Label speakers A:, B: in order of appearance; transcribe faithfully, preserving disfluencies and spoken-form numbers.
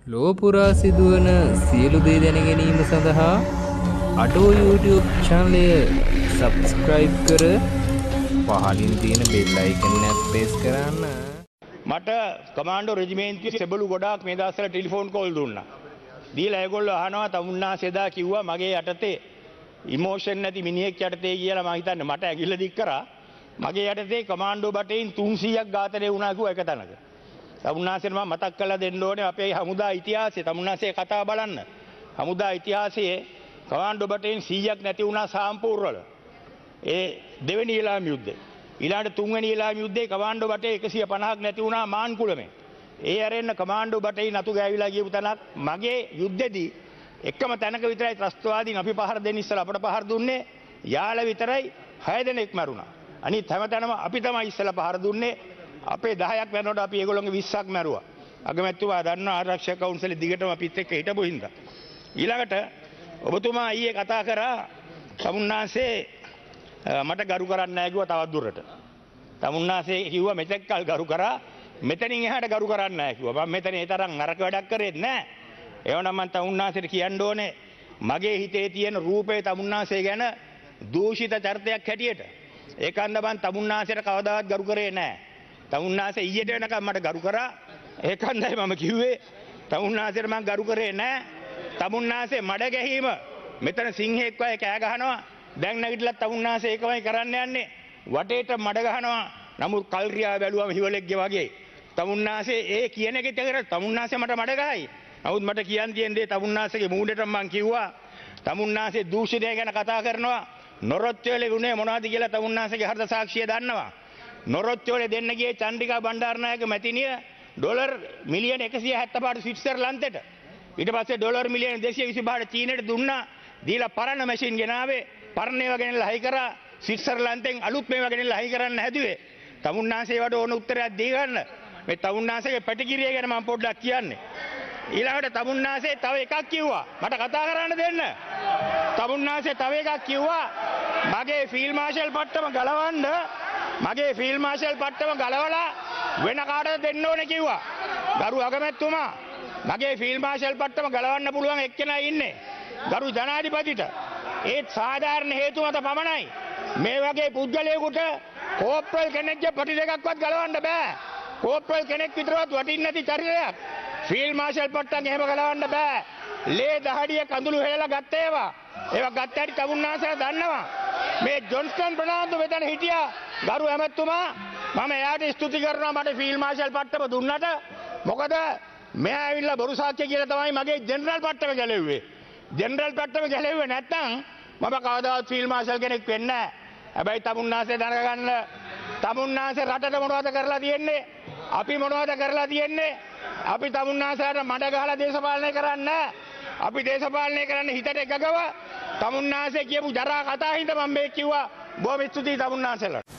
A: ලොව පුරා සිදුවන සියලු දේ දැන ගැනීම සඳහා අඩෝ YouTube channel එක subscribe කර පහලින් තියෙන bell icon එක press කරන්න.
B: මට කමාන්ඩෝ රෙජිමේන්තුවේ සෙබළු ගොඩාක් මේ දවස්වල ටෙලිෆෝන් කෝල් දුන්නා. දීලා ඒගොල්ලෝ අහනවා තමුන්නාසේ දා කිව්වා මගේ යටතේ ඉමෝෂන් නැති මිනිහෙක් යටතේ කියලා මම හිතන්නේ මට ඇගිල්ල දික් කරා. මගේ යටතේ කමාන්ඩෝ බටේන් තුන්සීයක් ඝාතනය වුණා කිව්වා එක තැනක. තමුන්නාසෙට මම මතක් කරලා දෙන්න ඕනේ අපේ හමුදා ඉතිහාසය. තමුන්නාසේ කතාව බලන්න. හමුදා ඉතිහාසයේ කමාන්ඩෝ බටේන් සීයක් නැති වුණා සාම්පූර්වල. ඒ දෙවෙනි ඊළාම් යුද්ධේ. ඊළඟට තුන්වෙනි ඊළාම් යුද්ධේ කමාන්ඩෝ බටේ එකසිය පනහක් නැති වුණා මාන්කුලමේ. ඒ ඇරෙන්න කමාන්ඩෝ බටේ නතු ගෑවිලා ගියපු තැනක් මගේ යුද්ධෙදී එකම තැනක විතරයි ත්‍රස්තවාදීන් අපි පහර දෙන්න ඉස්සලා අපට පහර දුන්නේ යාළ විතරයි හය දෙනෙක් මරුණා. අනිත් හැමතැනම අපි තමයි ඉස්සලා පහර දුන්නේ. අපේ දහයක් වෙනකොට අපි ඒගොල්ලෝගේ විස්සක් මැරුවා. අගමැතිතුමා දන්නා ආරක්ෂක කවුන්සිලේ දිගටම අපිත් එක්ක හිටපු හින්දා. ඊළඟට ඔබතුමා ඊයේ කතා කරා තමුන්නාසේ මට ගරු කරන්නේ නැහැ කිව්වා තවත් දුරට. තමුන්නාසේ කිව්වා මෙතෙක් කල් ගරු කරා මෙතනින් එහාට ගරු කරන්නේ නැහැ කිව්වා. මම මෙතන ඒ තරම් නරක වැඩක් කරේ නැහැ. එවනම් මම තමුන්නාසේට කියන්න ඕනේ මගේ හිතේ තියෙන රූපේ තමුන්නාසේ ගැන දූෂිත චරිතයක් හැටියට. ඒකන්ද මම තමුන්නාසේට කවදාවත් ගරු කරේ නැහැ. තමුන්නාසේ ඊයට වෙනකම් මට ගරු කරා. ඒකන්දයි මම කිව්වේ තමුන්නාසේට මම ගරු කරේ නැහැ. තමුන්නාසේ මඩ ගැහිම මෙතන සිංහෙක් වගේ කෑ ගහනවා. දැන් නැගිටලා තමුන්නාසේ ඒකමයි කරන්න යන්නේ. වටේට මඩ ගහනවා. නමුත් කල්රියා බැලුවම හිවලෙක්ගේ වගේ. තමුන්නාසේ ඒ කියන එක ඉතින් තමුන්නාසේ මට මඩ ගහයි. නමුත් මට කියන්න තියෙන දේ තමුන්නාසේගේ මූණට මම කිව්වා. තමුන්නාසේ දූෂණය ගැන කතා කරනවා. නොරොච්චෝලේ වුණේ මොනවද කියලා තමුන්නාසේගේ හර්ධ සාක්ෂිය දන්නවා. නොරොච්චෝලේ දෙන්න ගියේ චන්ද්‍රිකා බණ්ඩාරනායක මැතිණිය ඩොලර් මිලියන එකසිය හැත්තෑ පහට ස්විට්සර්ලන්තෙට. ඊට පස්සේ ඩොලර් මිලියන දෙසිය විසිපහට චීනෙට දුන්නා. දීලා පරණ මැෂින් ගෙනාවේ. පරණ ඒවා ගෙනල්ලා හයි කරා. ස්විට්සර්ලන්තෙන් අලුත් මේවා ගෙනල්ලා හයි කරන්න හැදුවේ. තමුන්නාසේ වඩ ඕන උත්තරයක් දී ගන්න. මේ තමුන්නාසේගේ පැටිකිරිය ගැන මම පොඩ්ඩක් කියන්නේ. ඊළඟට තමුන්නාසේ තව එකක් කිව්වා. මට කතා කරන්න දෙන්න. තමුන්නාසේ තව එකක් කිව්වා. මගේ ෆීල්ඩ් මාෂල් පට්ටම ගලවන්න මගේ ෆීල්ඩ් මාෂල් පට්ටම ගලවලා වෙන කාටද දෙන්න ඕනේ කිව්වා. ගරු අගමැතිතුමා මගේ ෆීල්ඩ් මාෂල් පට්ටම ගලවන්න පුළුවන් එක්කෙනා ඉන්නේ. ගරු ජනාධිපතිට ඒත් සාධාරණ හේතු මත පමණයි. මේ වගේ පුද්ගලයෙකුට කෝප්‍රල් කෙනෙක්ගේ පටි දෙකක්වත් ගලවන්න බෑ. කෝප්‍රල් කෙනෙක් විතරවත් වටින්නේ නැති චරිතයක්. ෆීල්ඩ් මාෂල් පට්ටම් එහෙම ගලවන්න බෑ. ලේ දහඩිය කඳුළු හේලා ගත්ත ඒවා. ඒවා ගත්ත හැටි තමුන්නාසලා දන්නවා. මේ ජොන්ස්ටන් ප්‍රනාන්දු මෙතන හිටියා. ගරු ඇමතුමා මම එයාට ස්තුති කරනවා මට ෆීල්ඩ් මාෂල් පට්ටම දුන්නට. මොකද මෙයා ඇවිල්ලා බොරු සාක්ෂි කියලා තමයි මගේ ජෙනරල් පට්ටම ගැලෙව්වේ. ජෙනරල් පට්ටම ගැලෙව්වේ නැත්නම් මම කවදාවත් ෆීල්ඩ් මාෂල් කෙනෙක් වෙන්නේ නැහැ. හැබැයි තමුන්නාසේ දැනගන්න තමුන්නාසේ රටට මොනවද කරලා තියෙන්නේ? අපි මොනවද කරලා තියෙන්නේ? අපි තමුන්නාසයට මඩ ගහලා දේශපාලනය කරන්නේ නැහැ. අපි දේශපාලනය කරන්නේ හිතට එකගව. තමුන්නාසේ කියපු ජරා කතා හින්දා මම මේ කිව්වා. බොහොම ස්තුතියි තමුන්නාසේට.